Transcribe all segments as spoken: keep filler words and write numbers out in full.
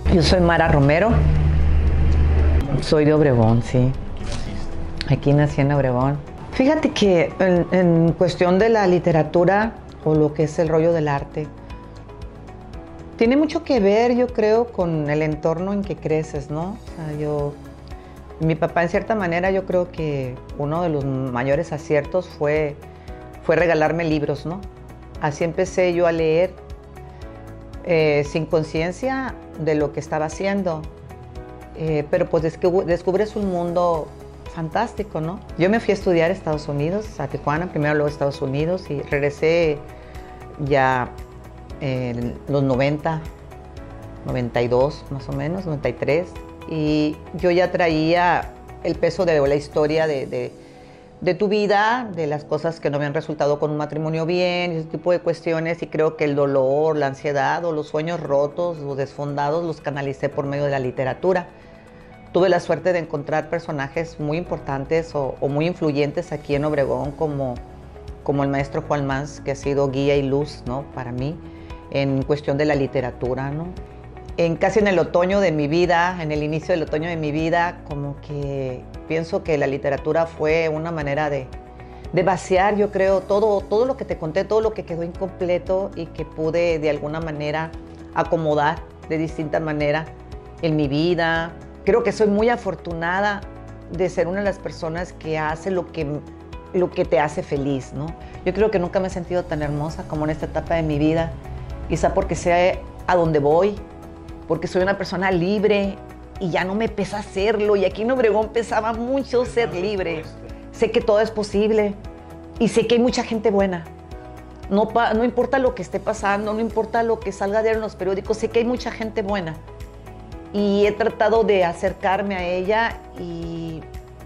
Yo soy Mara Romero, soy de Obregón, sí. Aquí nací en Obregón. Fíjate que en, en cuestión de la literatura o lo que es el rollo del arte, tiene mucho que ver, yo creo, con el entorno en que creces, ¿no? O sea, yo, mi papá, en cierta manera, yo creo que uno de los mayores aciertos fue, fue regalarme libros, ¿no? Así empecé yo a leer eh, sin conciencia de lo que estaba haciendo, eh, pero pues descub descubres un mundo fantástico, ¿no? Yo me fui a estudiar a Estados Unidos, a Tijuana, primero luego a Estados Unidos, y regresé ya en los noventa, noventa y dos más o menos, noventa y tres, y yo ya traía el peso de la historia de, de, de tu vida, de las cosas que no habían resultado con un matrimonio bien, ese tipo de cuestiones, y creo que el dolor, la ansiedad o los sueños rotos o desfondados los canalicé por medio de la literatura. Tuve la suerte de encontrar personajes muy importantes o, o muy influyentes aquí en Obregón, como, como el maestro Juan Mans, que ha sido guía y luz, ¿no?, para mí, en cuestión de la literatura, ¿no? En casi en el otoño de mi vida, en el inicio del otoño de mi vida, como que pienso que la literatura fue una manera de, de vaciar, yo creo, todo, todo lo que te conté, todo lo que quedó incompleto y que pude de alguna manera acomodar de distinta manera en mi vida. Creo que soy muy afortunada de ser una de las personas que hace lo que, lo que te hace feliz, ¿no? Yo creo que nunca me he sentido tan hermosa como en esta etapa de mi vida, quizá porque sé a dónde voy, porque soy una persona libre y ya no me pesa hacerlo, y aquí en Obregón pesaba mucho ser libre. Sé que todo es posible y sé que hay mucha gente buena. No, no importa lo que esté pasando, no importa lo que salga de en los periódicos, sé que hay mucha gente buena. Y he tratado de acercarme a ella y,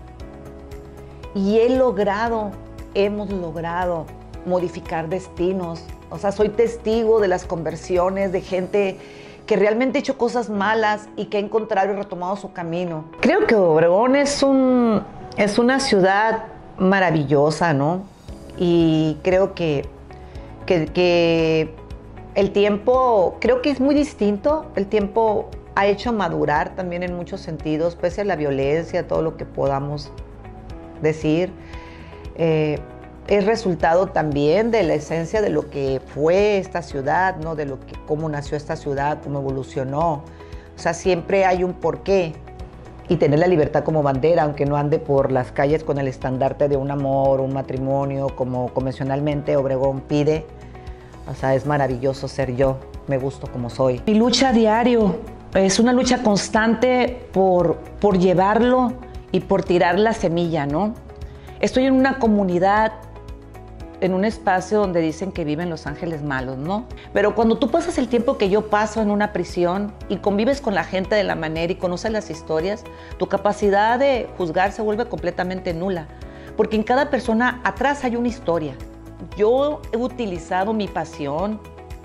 y he logrado, hemos logrado modificar destinos. O sea, soy testigo de las conversiones de gente que realmente ha hecho cosas malas y que ha encontrado y retomado su camino. Creo que Obregón es, un, es una ciudad maravillosa, ¿no? Y creo que, que, que el tiempo, creo que es muy distinto. El tiempo ha hecho madurar también en muchos sentidos, pese a la violencia, todo lo que podamos decir. Eh, es resultado también de la esencia de lo que fue esta ciudad, ¿no? De lo que, cómo nació esta ciudad, cómo evolucionó. O sea, siempre hay un porqué. Y tener la libertad como bandera, aunque no ande por las calles con el estandarte de un amor, un matrimonio, como convencionalmente Obregón pide. O sea, es maravilloso ser yo, me gusto como soy. Mi lucha diario es una lucha constante por, por llevarlo y por tirar la semilla, ¿no? Estoy en una comunidad, en un espacio donde dicen que viven los ángeles malos, ¿no? Pero cuando tú pasas el tiempo que yo paso en una prisión y convives con la gente de la manera y conoces las historias, tu capacidad de juzgar se vuelve completamente nula, porque en cada persona atrás hay una historia. Yo he utilizado mi pasión,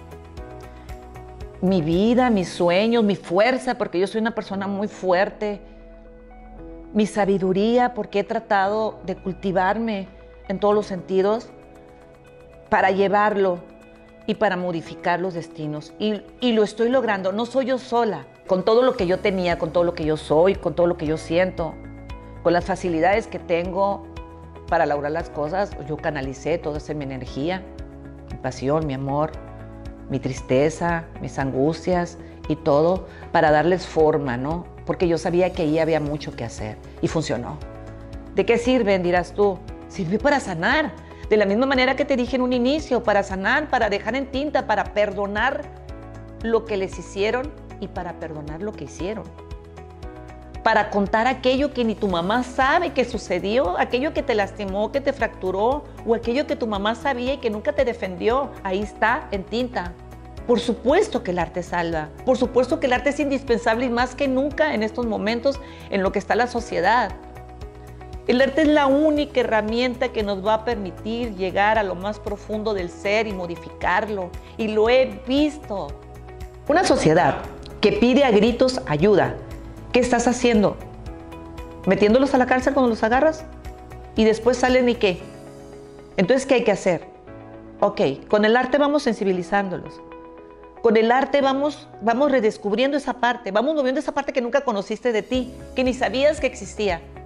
mi vida, mis sueños, mi fuerza, porque yo soy una persona muy fuerte, mi sabiduría, porque he tratado de cultivarme en todos los sentidos para llevarlo y para modificar los destinos. Y, y lo estoy logrando. No soy yo sola. Con todo lo que yo tenía, con todo lo que yo soy, con todo lo que yo siento, con las facilidades que tengo para lograr las cosas, yo canalicé toda esa mi energía, mi pasión, mi amor, mi tristeza, mis angustias y todo para darles forma, ¿no? Porque yo sabía que ahí había mucho que hacer y funcionó. ¿De qué sirven, dirás tú? Sirvió para sanar. De la misma manera que te dije en un inicio, para sanar, para dejar en tinta, para perdonar lo que les hicieron y para perdonar lo que hicieron. Para contar aquello que ni tu mamá sabe que sucedió, aquello que te lastimó, que te fracturó, o aquello que tu mamá sabía y que nunca te defendió. Ahí está, en tinta. Por supuesto que el arte salva, por supuesto que el arte es indispensable y más que nunca en estos momentos en lo que está la sociedad. El arte es la única herramienta que nos va a permitir llegar a lo más profundo del ser y modificarlo. Y lo he visto. Una sociedad que pide a gritos ayuda. ¿Qué estás haciendo? ¿Metiéndolos a la cárcel cuando los agarras? Y después salen y ¿qué? Entonces, ¿qué hay que hacer? Ok, con el arte vamos sensibilizándolos. Con el arte vamos, vamos redescubriendo esa parte, vamos moviendo esa parte que nunca conociste de ti, que ni sabías que existía.